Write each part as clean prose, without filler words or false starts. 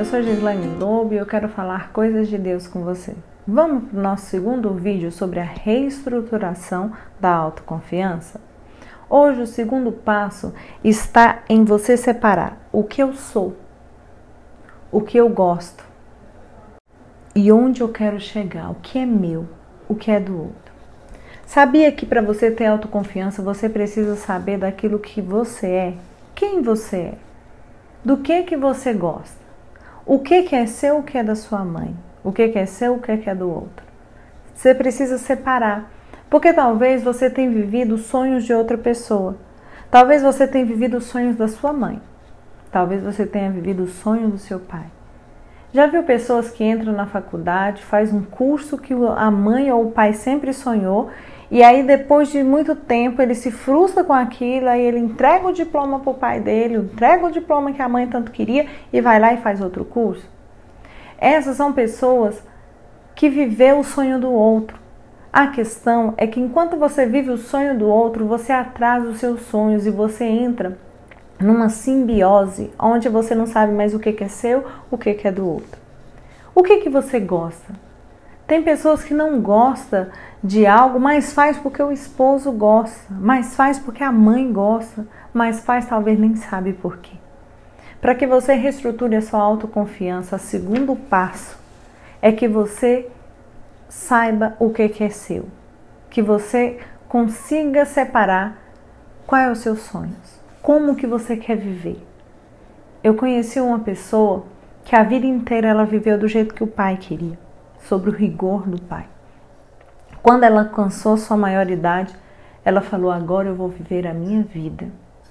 sou Gislaine Lobo e eu quero falar coisas de Deus com você. Vamos para o nosso segundo vídeo sobre a reestruturação da autoconfiança? Hoje o segundo passo está em você separar o que eu sou, o que eu gosto e onde eu quero chegar, o que é meu, o que é do outro. Sabia que para você ter autoconfiança você precisa saber daquilo que você é, quem você é, do que você gosta, o que é seu, o que é da sua mãe, o que é seu, o que é do outro. Você precisa separar, porque talvez você tenha vivido os sonhos de outra pessoa, talvez você tenha vivido os sonhos da sua mãe, talvez você tenha vivido os sonhos do seu pai. Já viu pessoas que entram na faculdade, faz um curso que a mãe ou o pai sempre sonhou, e aí depois de muito tempo ele se frustra com aquilo, aí ele entrega o diploma para o pai dele, entrega o diploma que a mãe tanto queria e vai lá e faz outro curso? Essas são pessoas que viveu o sonho do outro. A questão é que enquanto você vive o sonho do outro, você atrasa os seus sonhos e você entra numa simbiose onde você não sabe mais o que é seu, o que é do outro. O que você gosta? Tem pessoas que não gostam de algo, mas faz porque o esposo gosta, mas faz porque a mãe gosta, mas faz talvez nem sabe por quê. Para que você reestruture a sua autoconfiança, o segundo passo é que você saiba o que é seu, que você consiga separar quais são os seus sonhos, como que você quer viver. Eu conheci uma pessoa que a vida inteira ela viveu do jeito que o pai queria, sobre o rigor do pai. Quando ela alcançou sua maioridade, ela falou: agora eu vou viver a minha vida.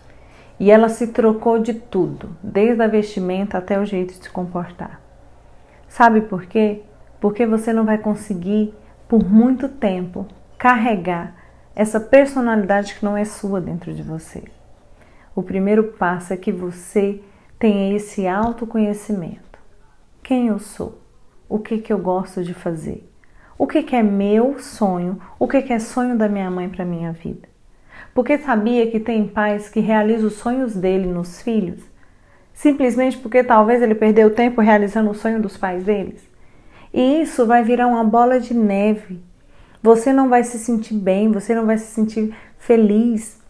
E ela se trocou de tudo, desde a vestimenta até o jeito de se comportar. Sabe por quê? Porque você não vai conseguir, por muito tempo, carregar essa personalidade que não é sua dentro de você. O primeiro passo é que você tenha esse autoconhecimento. Quem eu sou? O que eu gosto de fazer? O que é meu sonho? O que é sonho da minha mãe para a minha vida? Porque sabia que tem pais que realizam os sonhos dele nos filhos? Simplesmente porque talvez ele perdeu tempo realizando o sonho dos pais deles? E isso vai virar uma bola de neve. Você não vai se sentir bem, você não vai se sentir feliz.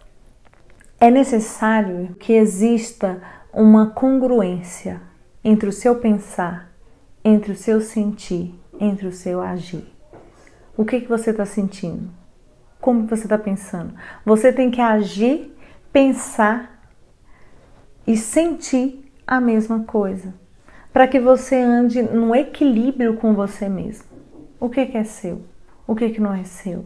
É necessário que exista uma congruência entre o seu pensar, entre o seu sentir, entre o seu agir. O que você está sentindo? Como você está pensando? Você tem que agir, pensar e sentir a mesma coisa, para que você ande no equilíbrio com você mesmo. O que é seu? O que não é seu?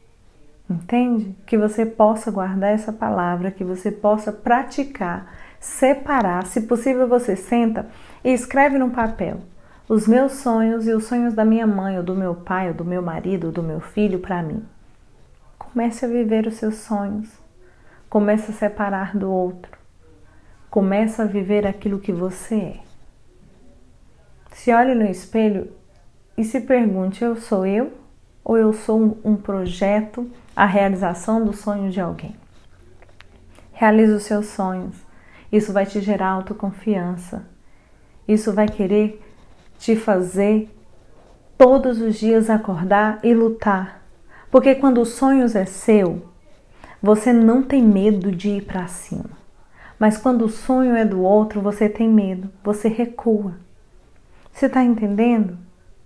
Entende? Que você possa guardar essa palavra, que você possa praticar, separar. Se possível, você senta e escreve num papel os meus sonhos e os sonhos da minha mãe, ou do meu pai, ou do meu marido, ou do meu filho para mim. Comece a viver os seus sonhos. Comece a separar do outro. Comece a viver aquilo que você é. Se olhe no espelho e se pergunte: eu sou eu? Ou eu sou um projeto, a realização dos sonhos de alguém? Realize os seus sonhos. Isso vai te gerar autoconfiança. Isso vai querer te fazer todos os dias acordar e lutar. Porque quando os sonhos é seu, você não tem medo de ir para cima. Mas quando o sonho é do outro, você tem medo, você recua. Você está entendendo?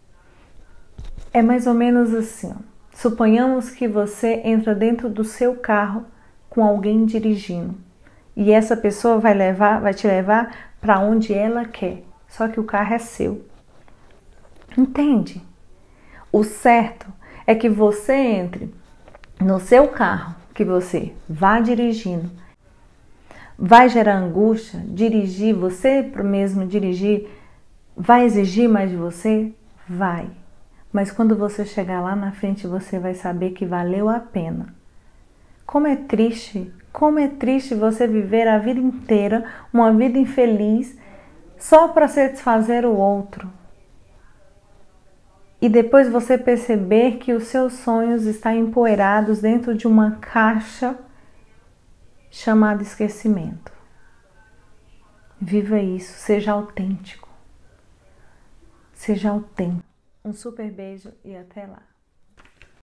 É mais ou menos assim. Suponhamos que você entra dentro do seu carro com alguém dirigindo. E essa pessoa vai te levar para onde ela quer. Só que o carro é seu. Entende? O certo é que você entre no seu carro, que você vá dirigindo. Vai gerar angústia? Dirigir, você mesmo dirigir, vai exigir mais de você? Vai. Mas quando você chegar lá na frente, você vai saber que valeu a pena. Como é triste você viver a vida inteira, uma vida infeliz, só para satisfazer o outro. E depois você perceber que os seus sonhos estão empoeirados dentro de uma caixa chamada esquecimento. Viva isso, seja autêntico. seja autêntico. Um super beijo e até lá!